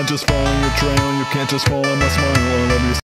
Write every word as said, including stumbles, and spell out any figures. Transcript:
can't just follow your trail, you can't just follow my smile. I love you.